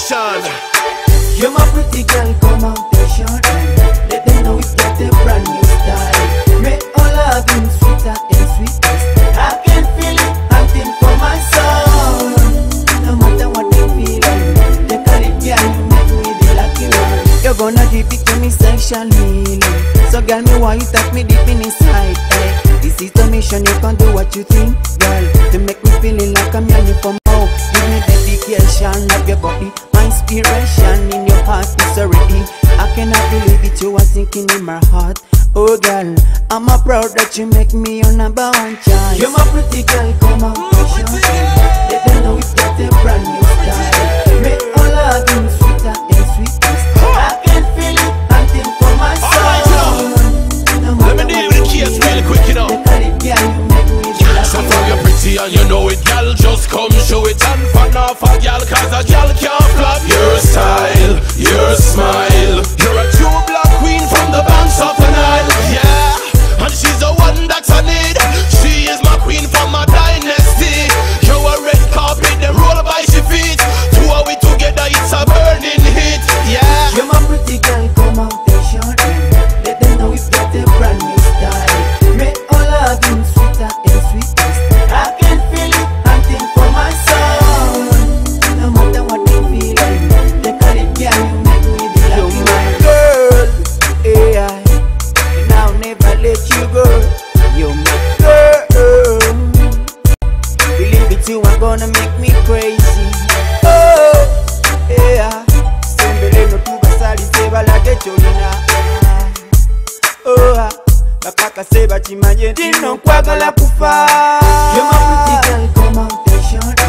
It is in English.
Nation. You're my pretty girl, come out the short. Let them know we've got a brand new style. Make all love in sweeter and sweetest. I can feel it hunting for my soul. No matter what they feel, they call it girl, you make me the lucky one. You're gonna give it to me sexually. So girl, me why you touch me deep in inside, eh? This is the mission, you can do what you think, girl. To make me feeling like I'm yearning for more. Give me dedication of your body, my inspiration in your heart is already. I cannot believe it, you are thinking in my heart. Oh girl, I'm a proud that you make me your number one child. You're my pretty girl, come on, let them know we've got a brand new style. Make all love in sweeter and sweetest. I can feel it hunting for my soul. Let me deal with the case real quick, you know. So from you're pretty and you know it, gal, just come show it and fan off a gal, cause a gal can't flop your style, your smile. You're a true black queen from the banks of the Nile, yeah. And she's the one that's I need. She is my queen from my dynasty. You're a red carpet, them roll by she feet. Two of we together, it's a burning hit, yeah. You're my pretty girl, come out the short. Let them know we've got a brand new style. Make all love in sweeter and sweetest. I can feel it hunting for my soul. No matter what they feel, they call it girl, you make me the lucky one. Girl, yeah, and I'll never let you go. You're my girl. Believe it, you are gonna make me crazy. Oh, yeah. Sembele no tubasali seba la gecholina. Oh, bakaka seba chimanye dino kwagala kufa. You're my pretty girl, come out the short.